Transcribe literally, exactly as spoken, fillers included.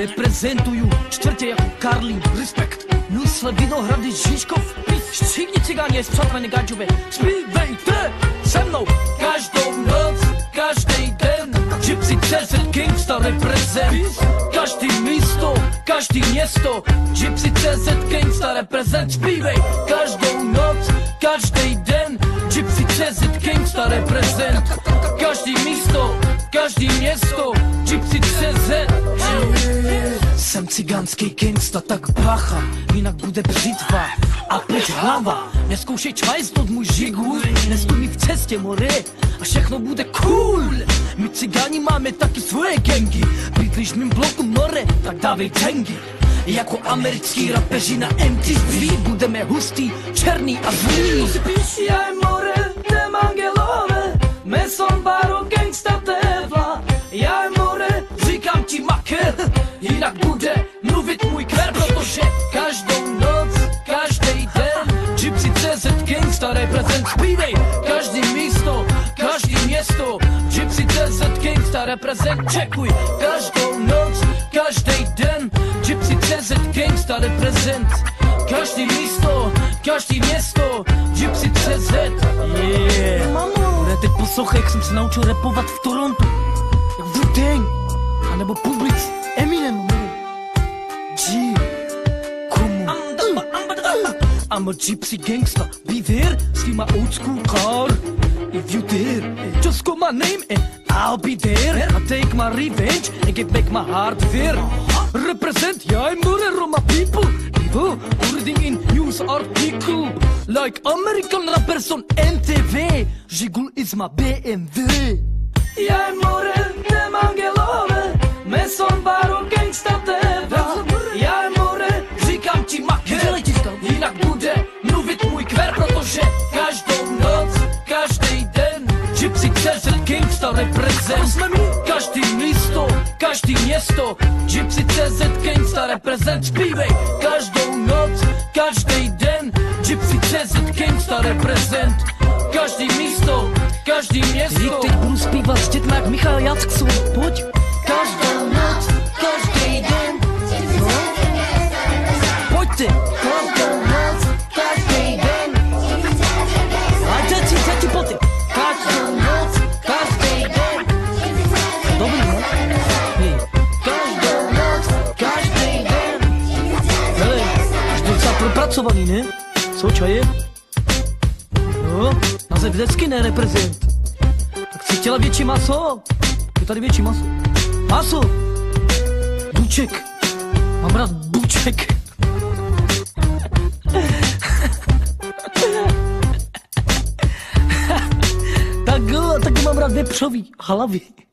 Reprezentuju čtvrtě jako Karlín, respekt. Nusle, Vinohrady, Žižkov, všichni cigáni, spřátelené Gadžové, zpívejte se mnou každou noc, každý den. Gypsy C Z Gangsta reprezent, každý místo, každý město. Gypsy C Z Gangsta reprezent, zpívej každou noc, každý den. Gypsy C Z Gangsta reprezent, každý místo, každý město. Gypsy C Z. Jsem cigánský gangsta, tak bacha, jinak bude břitva a pryč hlava. Neskoušej čvajstnout můj žigul, nestůj mi v cestě more a všechno bude cool. My cigáni máme taky svoje gangy, bydlíš v mým bloku more, tak dávej dengy. Jako americký rapeři na M T V budeme hustý, černý a zlý. Si píši aj more, tem angelové, Mason Baro, gangsta tévla. Já more, říkám ti maker, jinak bude mluvit můj kver, protože každou noc, každý den. Gypsy C Z Gangsta reprezent, zpívej každý místo, každý město. Gypsy C Z Gangsta reprezent, čekuj každou noc, každý den. Gypsy C Z Gangsta reprezent, každý místo, každý město. Gypsy C Z, yeah. Mamo, teď poslouchej, jak jsem se naučil rapovat v Torontu, jak Wu-Tang, anebo Public, Eminem. G, komu? I'm a gypsy gangsta, be there, see my old school car. If you dare, just call my name and I'll be there. I'll take my revenge and get back my heart fair. Represent, yeah, I'm more my people. Evil, wording in news article. Like American rappers on M T V. Žigul is my B M W. Yeah, I'm more them angelové, Mason Baro, gangsta téva. Já more, říkám ti maker, jinak bude mluvit můj kver, protože každou noc, každý den. Gypsy C Z Gangsta reprezent, každý místo, každý město. Gypsy C Z Gangsta reprezent, zpívej každou noc, každý den. Gypsy C Z Gangsta reprezent, každý místo, každý město. Teď budu zpívat s dětmi jak Michal Jackson, pojď. Každou noc, každý den. No. Pojďte. Každou noc, každý den. A děti, děti, pojďte. Každou noc, každý den. Dobrý, no? Hej. Každou noc, každý den. Hele, až docela propracovaný, ne? Co čaje? No, název vždycky nereprezent. Tak si chtěla větší maso? Je tady větší maso. Maso! Buček. Mám rád buček. tak jo, taky mám rád vepřový hlavy.